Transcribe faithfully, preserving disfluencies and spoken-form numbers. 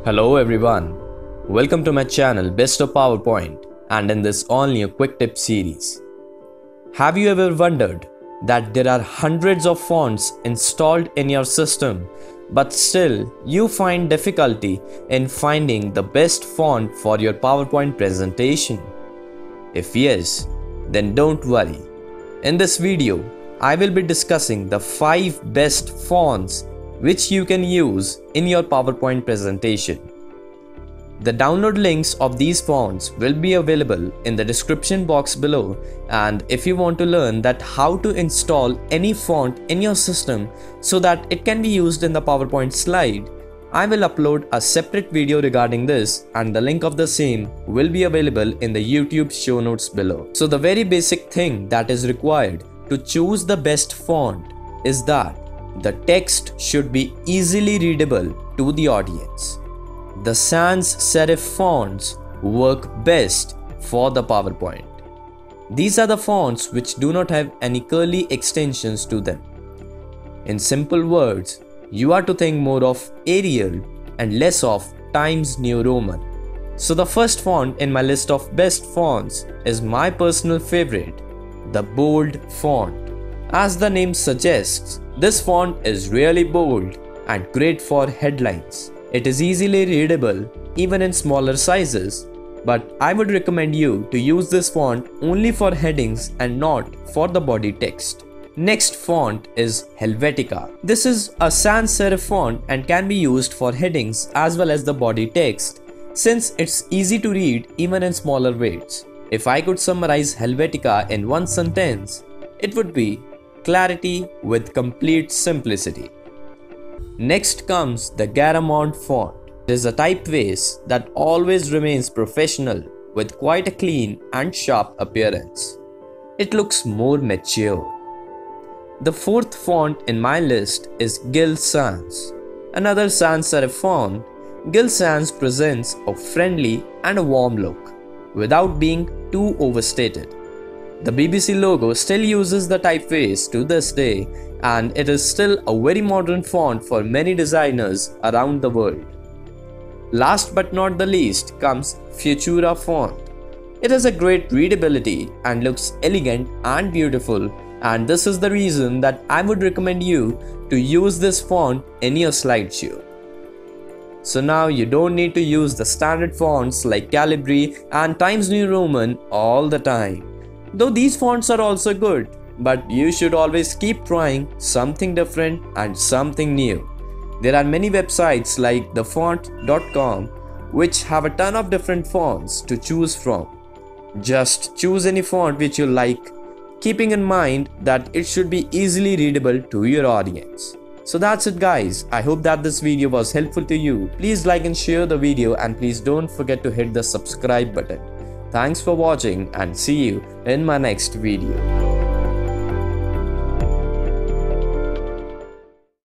Hello everyone, welcome to my channel Best of PowerPoint and in this all new QuickTip series. Have you ever wondered that there are hundreds of fonts installed in your system but still you find difficulty in finding the best font for your PowerPoint presentation? If yes, then don't worry. In this video, I will be discussing the five best fonts which you can use in your PowerPoint presentation. The download links of these fonts will be available in the description box below, and if you want to learn that how to install any font in your system so that it can be used in the PowerPoint slide, I will upload a separate video regarding this and the link of the same will be available in the YouTube show notes below. So the very basic thing that is required to choose the best font is that the text should be easily readable to the audience. The sans serif fonts work best for the PowerPoint. These are the fonts which do not have any curly extensions to them. In simple words, you are to think more of Arial and less of Times New Roman. So the first font in my list of best fonts is my personal favorite, the bold font. As the name suggests, this font is really bold and great for headlines. It is easily readable even in smaller sizes, but I would recommend you to use this font only for headings and not for the body text. Next font is Helvetica. This is a sans serif font and can be used for headings as well as the body text since it's easy to read even in smaller weights. If I could summarize Helvetica in one sentence, it would be clarity with complete simplicity. Next comes the Garamond font. It is a typeface that always remains professional with quite a clean and sharp appearance. It looks more mature. The fourth font in my list is Gill Sans. Another sans serif font, Gill Sans presents a friendly and a warm look without being too overstated. The B B C logo still uses the typeface to this day, and it is still a very modern font for many designers around the world. Last but not the least comes Futura font. It has a great readability and looks elegant and beautiful, and this is the reason that I would recommend you to use this font in your slideshow. So now you don't need to use the standard fonts like Calibri and Times New Roman all the time. Though these fonts are also good, but you should always keep trying something different and something new. There are many websites like the font dot com which have a ton of different fonts to choose from. Just choose any font which you like, keeping in mind that it should be easily readable to your audience. So that's it guys, I hope that this video was helpful to you. Please like and share the video, and please don't forget to hit the subscribe button. Thanks for watching and see you in my next video.